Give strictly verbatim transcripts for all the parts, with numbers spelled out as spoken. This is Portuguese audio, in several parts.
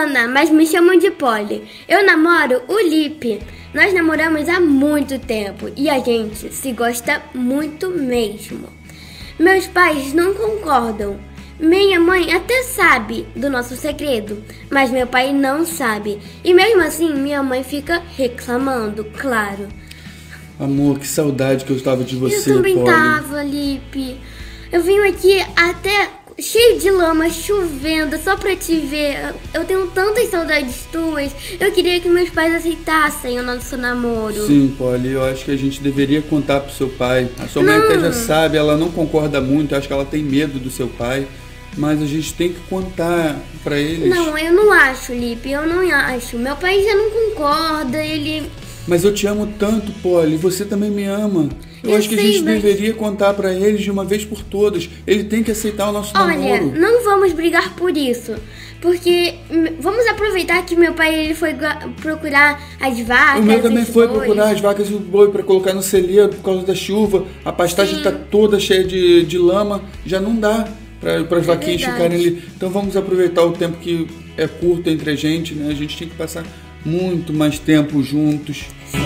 Ana, mas me chamam de Polly. Eu namoro o Lipe. Nós namoramos há muito tempo e a gente se gosta muito mesmo. Meus pais não concordam. Minha mãe até sabe do nosso segredo, mas meu pai não sabe. E mesmo assim, minha mãe fica reclamando, claro. Amor, que saudade que eu estava de você, Eu também Polly. tava, Lipe. Eu vim aqui até cheio de lama, chovendo, só pra te ver. Eu tenho tantas saudades tuas. Eu queria que meus pais aceitassem o nosso namoro. Sim, Polly, eu acho que a gente deveria contar pro seu pai. A sua mãe Não. até já sabe, ela não concorda muito, acho que ela tem medo do seu pai. Mas a gente tem que contar pra eles. Não, eu não acho, Lipe, eu não acho. Meu pai já não concorda, ele... Mas eu te amo tanto, Polly, você também me ama. Eu, Eu acho que sei, a gente mas- deveria contar pra eles de uma vez por todas. Ele tem que aceitar o nosso Olha, namoro. não vamos brigar por isso. Porque hum, vamos aproveitar que meu pai ele foi gua- procurar as vacas. O meu também os foi bois. procurar as vacas e o boi pra colocar no celeiro por causa da chuva. A pastagem Sim. tá toda cheia de, de lama. Já não dá para as vaquinhas verdade. ficarem ali. Então vamos aproveitar o tempo que é curto entre a gente, né? A gente tem que passar muito mais tempo juntos. Sim.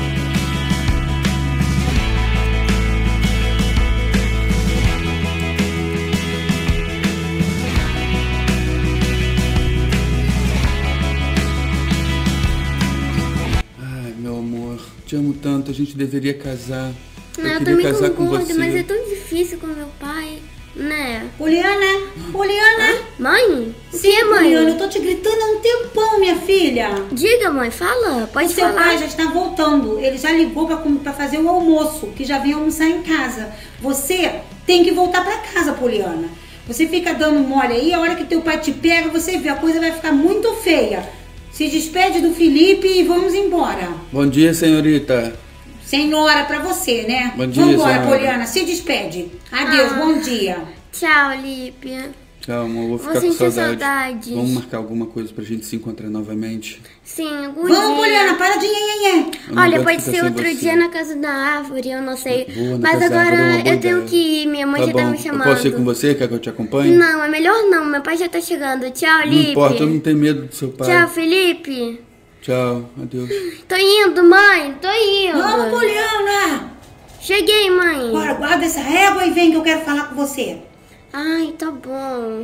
Ai, meu amor, te amo tanto. A gente deveria casar. Não, eu eu queria também casar com concordo, você. mas é tão difícil com meu pai, né? Poliana, Poliana. Mãe? O Sim, que é, mãe? Poliana, eu tô te gritando há um tempão, minha filha. Diga, mãe, fala. O Pode seu falar. pai já está voltando. Ele já ligou pra, com- pra fazer o almoço, que já vem almoçar em casa. Você tem que voltar pra casa, Poliana. Você fica dando mole aí, a hora que teu pai te pega, você vê, a coisa vai ficar muito feia. Se despede do Felipe e vamos embora. Bom dia, senhorita. Senhora, pra você, né? Bom dia, Vambora, senhora. Poliana, se despede. Adeus, Ah. bom dia. Tchau, Lípia. Tchau, amor. Vou ficar Vou com sentir saudade. saudades. Vamos marcar alguma coisa pra gente se encontrar novamente. Sim, algum Vamos, dia. Poliana, para de nhenhenhé. Eu não Olha, aguento pode ficar ser sem outro você. dia na casa da árvore, eu não sei. Boa, na Mas casa da agora árvore é uma boa eu tenho ideia. que ir, minha mãe Tá já bom. tá me Eu chamando. posso ir com você? Quer que eu te acompanhe? Não, é melhor não, meu pai já tá chegando. Tchau, Não Lipe. importa, eu não tenho medo do seu pai. Tchau, Felipe. Tchau, adeus. Tô indo, mãe, tô indo. Vamos, Poliana. Cheguei, mãe. Agora, guarda essa régua e vem que eu quero falar com você. Ai, tá bom.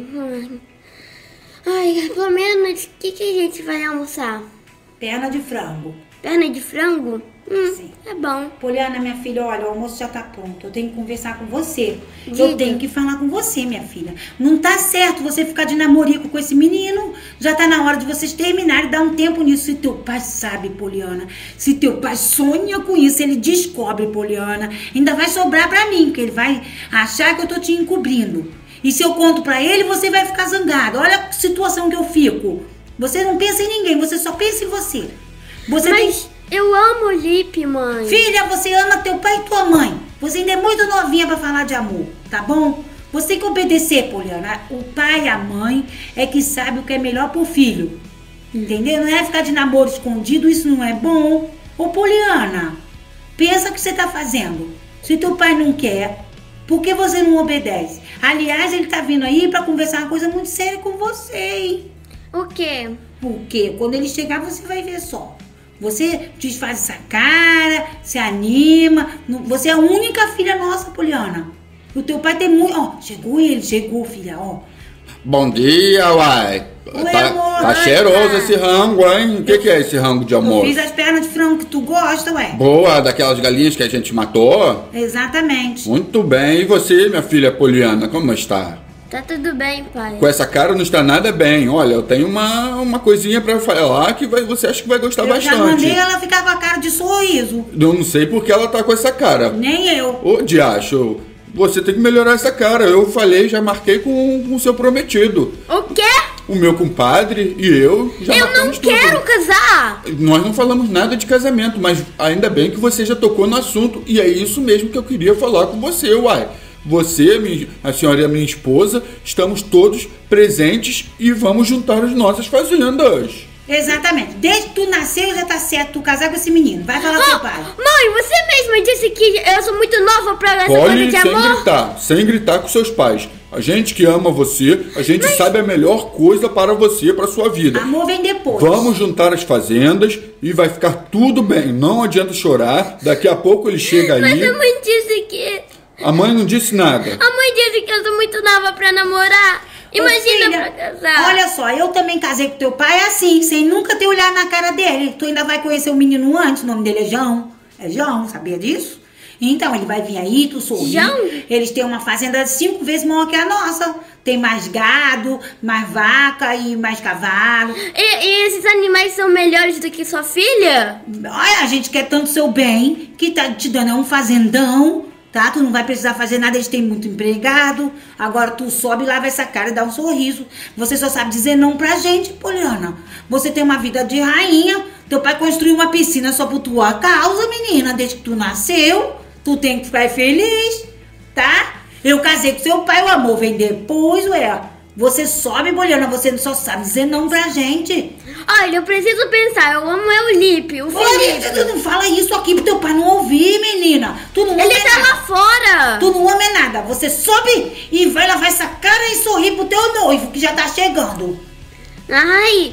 Ai, pelo menos, o que, que a gente vai almoçar? Perna de frango. Perna de frango? Hum, Sim. é bom. Poliana, minha filha, olha, o almoço já tá pronto. Eu tenho que conversar com você. Diga. Eu tenho que falar com você, minha filha. Não tá certo você ficar de namorico com esse menino. Já tá na hora de vocês terminarem e dar um tempo nisso. Se teu pai sabe, Poliana, se teu pai sonha com isso, ele descobre, Poliana, ainda vai sobrar pra mim, porque ele vai achar que eu tô te encobrindo. E se eu conto pra ele, você vai ficar zangada. Olha a situação que eu fico. Você não pensa em ninguém, você só pensa em você. Você tem... Mas eu amo o Lipe, mãe. Filha, você ama teu pai e tua mãe. Você ainda é muito novinha pra falar de amor, tá bom? Você tem que obedecer, Poliana. O pai e a mãe é que sabe o que é melhor pro filho. Entendeu? Não é ficar de namoro escondido, isso não é bom. Ô, Poliana, pensa o que você tá fazendo. Se teu pai não quer, por que você não obedece? Aliás, ele tá vindo aí pra conversar uma coisa muito séria com você, hein? O quê? Porque quando ele chegar, você vai ver só. Você desfaz essa cara, se anima. Não- Você é a única filha nossa, Poliana. O teu pai tem muito... Ó, chegou ele, chegou, filha, ó. Bom dia, uai. Oi, tá amor. tá Ai, cheiroso pai. esse rango, hein? O que, que é esse rango de Eu almoço? fiz as pernas de frango que tu gosta, ué. Boa, daquelas galinhas que a gente matou? Exatamente. Muito bem. E você, minha filha Poliana, como está? Tá tudo bem, pai. Com essa cara não está nada bem. Olha, eu tenho uma, uma coisinha pra falar que vai, você acha que vai gostar Eu bastante. já mandei ela ficar com a cara de sorriso. Eu não sei porque ela tá com essa cara. Nem eu. Ô, diacho, você tem que melhorar essa cara. Eu falei, já marquei com o seu prometido. O quê? O meu compadre e eu já Eu não marcamos tudo. quero casar. Nós não falamos nada de casamento, mas ainda bem que você já tocou no assunto. E é isso mesmo que eu queria falar com você, uai. Você, minha- a senhora e a minha esposa, estamos todos presentes e vamos juntar as nossas fazendas. Exatamente. Desde que tu nasceu, já tá certo tu casar com esse menino. Vai falar com teu pai. Mãe, você mesma disse que eu sou muito nova pra essa coisa Polly, de sem amor. gritar, sem gritar com seus pais. A gente que ama você, a gente Mas... sabe a melhor coisa para você, para sua vida. Amor vem depois. Vamos juntar as fazendas e vai ficar tudo bem. Não adianta chorar. Daqui a pouco ele chega aí. Mas a mãe disse que... A mãe não disse nada. A mãe disse que eu sou muito nova pra namorar. Imagina filha, pra casar. Olha só, eu também casei com teu pai assim, sem nunca ter olhado na cara dele. Tu ainda vai conhecer o menino antes, o nome dele é João. É João, sabia disso? Então, ele vai vir aí, tu sorri. João? Eles têm uma fazenda cinco vezes maior que a nossa. Tem mais gado, mais vaca e mais cavalo. E, e esses animais são melhores do que sua filha? Olha, a gente quer tanto seu bem, que tá te dando um fazendão, tá? Tu não vai precisar fazer nada, eles têm muito empregado. Agora tu sobe, lava essa cara e dá um sorriso. Você só sabe dizer não pra gente, Poliana. Você tem uma vida de rainha. Teu pai construiu uma piscina só por tua causa, menina, desde que tu nasceu. Tu tem que ficar feliz, tá? Eu casei com seu pai, o amor vem depois, ué. Você sobe, Poliana, você só sabe dizer não pra gente. Olha, eu preciso pensar, eu amo é o Lipe, o Felipe. Tu não fala isso aqui pro teu pai não ouvir, menina. Tu não Ele tá lá fora. Tu não ama é nada. Você sobe e vai lavar essa cara e sorrir pro teu noivo, que já tá chegando. Ai,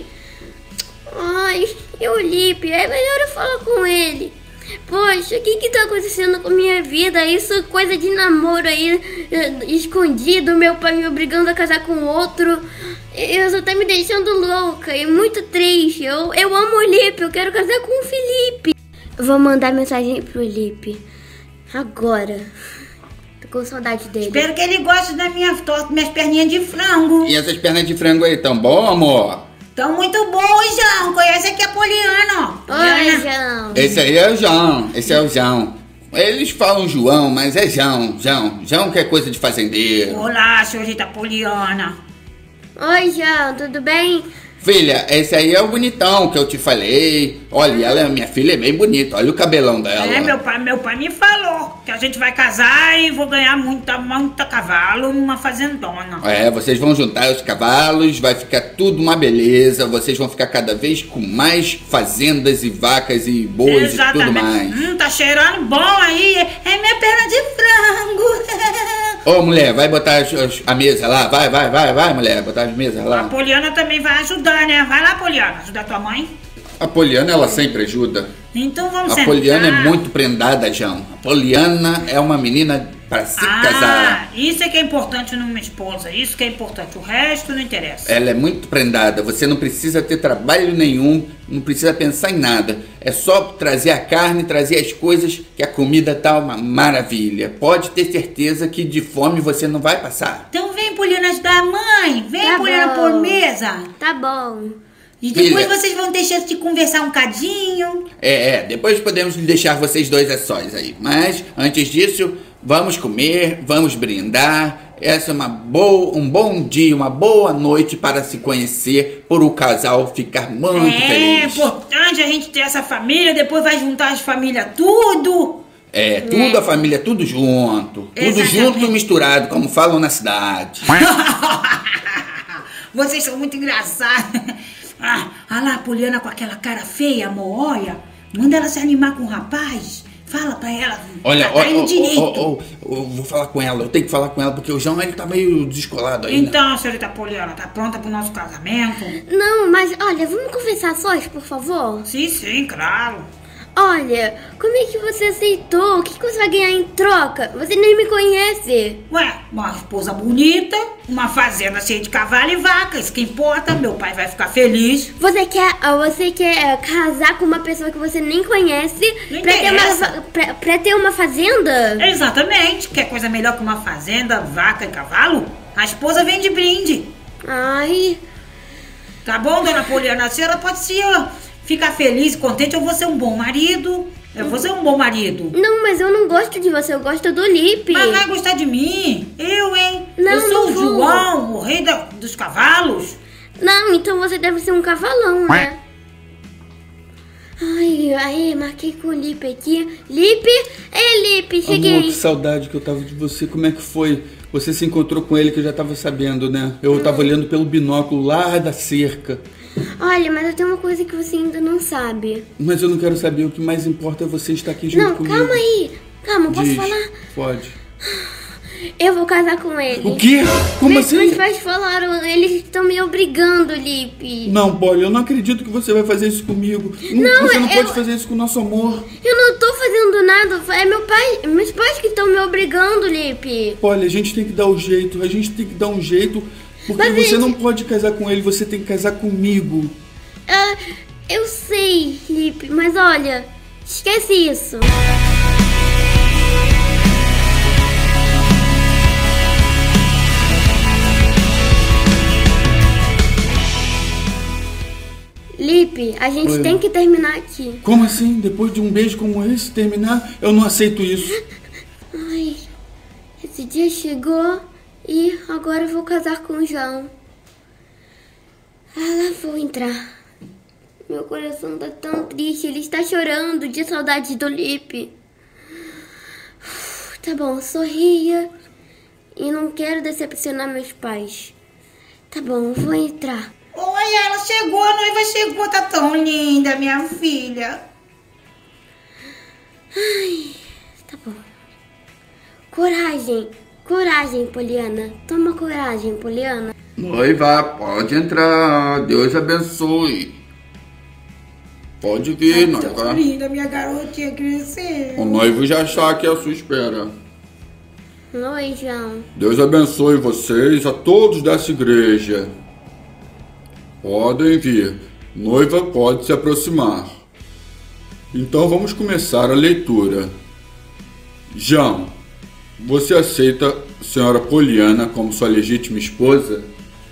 ai, e o Lipe? É melhor eu falar com ele. Poxa, o que que tá acontecendo com a minha vida? Isso é coisa de namoro aí, escondido, meu pai me obrigando a casar com outro. Isso tá me deixando louca e muito triste. Eu, eu amo o Lipe, eu quero casar com o Felipe. Vou mandar mensagem pro Lipe agora. Tô com saudade dele. Espero que ele goste das minhas, minhas perninhas de frango. E essas pernas de frango aí, tão bom, amor? Tão muito boas, João. Conhece aqui a Poliana, ó. Oi, João. Esse aí é o João. Esse é o João. Eles falam João, mas é João. João. João que é coisa de fazendeiro. Olá, senhorita Poliana. Oi, João. Tudo bem? Filha, esse aí é o bonitão que eu te falei. Olha, ela, minha filha é bem bonita. Olha o cabelão dela. É, meu pai, meu pai me falou que a gente vai casar e vou ganhar muita, muita cavalo numa fazendona. É, vocês vão juntar os cavalos, vai ficar tudo uma beleza. Vocês vão ficar cada vez com mais fazendas e vacas e bois Exatamente. E tudo mais. Hum, tá cheirando bom aí. É minha perna de frango. Ô, mulher, vai botar as, as, a mesa lá. Vai, vai, vai, vai, mulher. Botar as mesas lá. A Poliana também vai ajudar, né? Vai lá, Poliana. Ajudar tua mãe. A Poliana, ela sempre ajuda. Então vamos A sentar. Poliana é muito prendada, João. A Poliana é uma menina para se ah, casar. Isso é que é importante numa esposa. Isso que é importante. O resto não interessa. Ela é muito prendada. Você não precisa ter trabalho nenhum. Não precisa pensar em nada. É só trazer a carne, trazer as coisas, que a comida tá uma maravilha. Pode ter certeza que de fome você não vai passar. Então vem, Poliana, ajudar a mãe. Vem, Tá Poliana, bom. por mesa. Tá bom. E depois Filha. vocês vão ter chance de conversar um cadinho. É, é, depois podemos deixar vocês dois a sós aí. Mas, antes disso, vamos comer, vamos brindar. Essa é uma boa, um bom dia, uma boa noite para se conhecer, por o casal ficar muito é feliz. importante a gente ter essa família, depois vai juntar as famílias tudo. É, tudo a família, tudo junto. Tudo Exatamente. junto, misturado, como falam na cidade. Vocês são muito engraçados. Ah, olha lá a Poliana com aquela cara feia, amor, olha. Manda ela se animar com o rapaz. Fala pra ela. Olha, tá indo ó, direito. ó, ó, ó, eu vou falar com ela, eu tenho que falar com ela, porque o João, ele tá meio descolado aí, né? Então, senhorita Poliana, tá pronta pro nosso casamento? Não, mas olha, vamos conversar sós, por favor? Sim, sim, claro. Olha, como é que você aceitou? O que que você vai ganhar em troca? Você nem me conhece. Ué, uma esposa bonita, uma fazenda cheia de cavalo e vaca, isso que importa, meu pai vai ficar feliz. Você quer, ah, você quer ah, casar com uma pessoa que você nem conhece Não pra ter, uma, interessa. fa- pra, pra ter uma fazenda? Exatamente, quer coisa melhor que uma fazenda, vaca e cavalo? A esposa vem de brinde. Ai, Tá bom, dona Poliana? A senhora pode se ó, ficar feliz e contente, eu vou ser um bom marido. Eu vou ser um bom marido. não, mas eu não gosto de você, eu gosto do Lipe. Mas vai gostar de mim? Eu, hein? Não, eu sou não o vou. João, o rei da- dos cavalos. Não, então você deve ser um cavalão, né? Ai, aí, marquei com o Lipe aqui. Lipe? Ei, Lipe, cheguei. Amor, que saudade que eu tava de você. Como é que foi? Você se encontrou com ele, que eu já tava sabendo, né? Eu tava olhando pelo binóculo lá da cerca. Olha, mas eu tenho uma coisa que você ainda não sabe. Mas eu não quero saber, o que mais importa é você estar aqui junto Não, comigo. calma aí. Calma, posso Diz. falar? Pode. Eu vou casar com ele. O quê? Como meus, assim? Meus pais falaram, eles estão me obrigando, Lipe. Não, Polly, eu não acredito que você vai fazer isso comigo. Não, você não eu- pode fazer isso com o nosso amor. Eu não tô fazendo nada, é meu pai, meus pais que estão me obrigando, Lipe. Polly, a gente tem que dar um jeito, a gente tem que dar um jeito, porque Mas, você gente- não pode casar com ele, você tem que casar comigo. Ah, eu sei, Lipe, mas olha, esquece isso. Lipe, a gente Oi. tem que terminar aqui. Como assim? Depois de um beijo como esse terminar, eu não aceito isso. Ai, esse dia chegou e agora eu vou casar com o João. Ah, lá vou entrar. Meu coração tá tão triste, ele está chorando de saudade do Lipe. Uf, Tá bom, sorria e não quero decepcionar meus pais. Tá bom, eu vou entrar. Oi, ela chegou, a noiva chegou, tá tão linda, minha filha. Tá bom. Coragem, coragem, Poliana. Toma coragem, Poliana. Noiva, pode entrar, Deus abençoe. Pode vir, Tá tão linda, minha garotinha cresceu. O noivo já está aqui à sua espera. Oi, João. Deus abençoe vocês, a todos dessa igreja. Podem vir. Noiva pode se aproximar. Então vamos começar a leitura. João, você aceita a senhora Poliana como sua legítima esposa?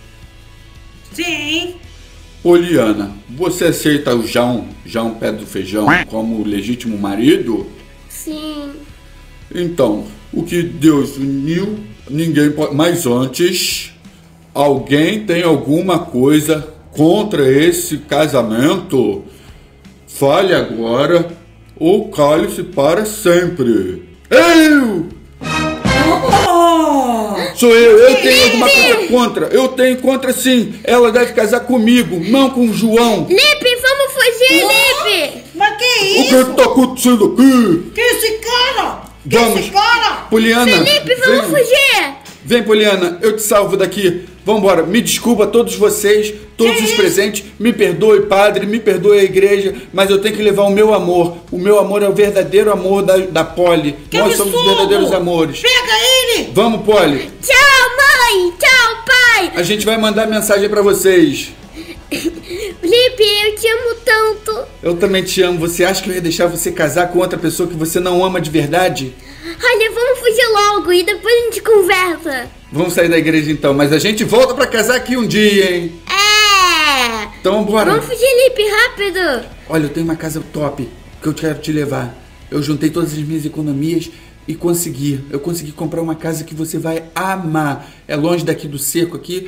Sim. Poliana, você aceita o João, João Pé do Feijão, como legítimo marido? Sim. Então, o que Deus uniu, ninguém pode. Mas antes, alguém tem alguma coisa contra esse casamento? Fale agora ou cale-se para sempre. Eu! Oh! Sou eu, eu tenho alguma coisa contra. Eu tenho contra sim. Ela deve casar comigo, não com o João. Lipe, vamos fugir, Lipe! Mas que O isso? que está acontecendo aqui? Que esse cara? Que Vamos. esse cara? Poliana, Felipe, vamos vem. fugir! Vem, Poliana, eu te salvo daqui. Vambora, me desculpa a todos vocês, todos Que os isso? presentes. Me perdoe, padre, me perdoe a igreja, mas eu tenho que levar o meu amor. O meu amor é o verdadeiro amor da, da Polly. Que Nós absurdo! somos os verdadeiros amores. Pega ele! Vamos, Polly. Tchau, mãe! Tchau, pai! A gente vai mandar mensagem pra vocês. Lipe, eu te amo tanto! Eu também te amo. Você acha que eu ia deixar você casar com outra pessoa que você não ama de verdade? Olha, vamos fugir logo e depois a gente conversa. Vamos sair da igreja então, mas a gente volta pra casar aqui um dia, hein? É! Então bora. Vamos fugir, Lipe, rápido! Olha, eu tenho uma casa top que eu quero te levar. Eu juntei todas as minhas economias e consegui. Eu consegui comprar uma casa que você vai amar. É longe daqui do cerco aqui.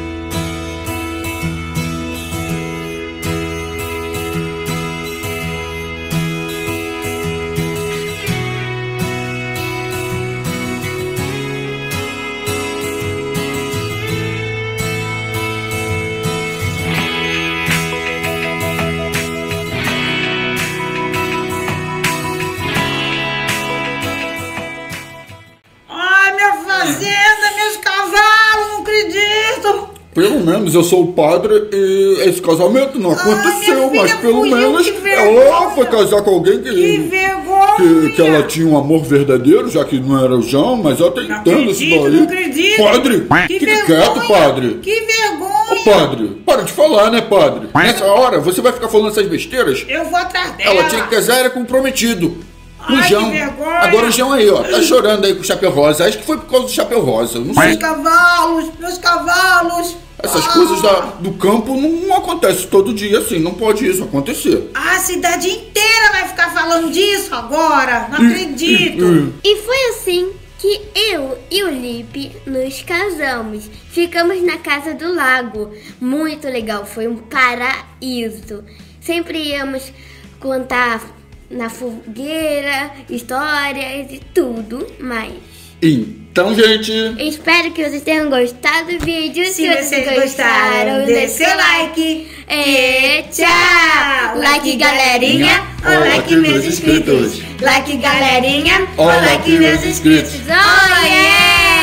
Ai, minha fazenda, meus cavalos, não acredito. Pelo menos eu sou o padre e esse casamento não aconteceu, minha mas filha pelo fugiu, menos que vergonha. ela foi casar com alguém Que que, vergonha. que, que ela tinha um amor verdadeiro, já que não era o João, mas eu tô Não entendendo isso acredito, daí. não acredito. Padre, Que fique vergonha. quieto, padre. Que vergonha. Ô, padre, para de falar, né, padre? Nessa hora, você vai ficar falando essas besteiras? Eu vou atrás dela. Ela tinha que casar, era com o prometido. Com o Ai, João. que vergonha. Agora o João aí, ó, tá chorando aí com o chapéu rosa. Acho que foi por causa do chapéu rosa. Eu não sei. Meus cavalos, meus cavalos. Essas Ah, coisas da, do campo não, não acontecem todo dia assim. Não pode isso acontecer. A cidade inteira vai ficar falando disso agora. Não acredito. E foi assim que eu e o Lipe nos casamos. Ficamos na casa do lago. Muito legal, foi um paraíso. Sempre íamos contar na fogueira, histórias e tudo mais. Então, gente, Espero que vocês tenham gostado do vídeo. Se vocês gostaram, dê seu like. E tchau! Like, galerinha. Ó, like, meus inscritos. Like, galerinha. Ó, like, meus inscritos. Oh, yeah!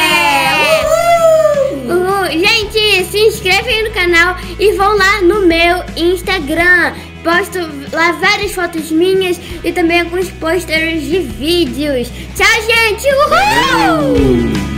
se inscrevem aí no canal e vão lá no meu Instagram. Posto lá várias fotos minhas e também alguns pôsteres de vídeos. Tchau, gente! Uhul!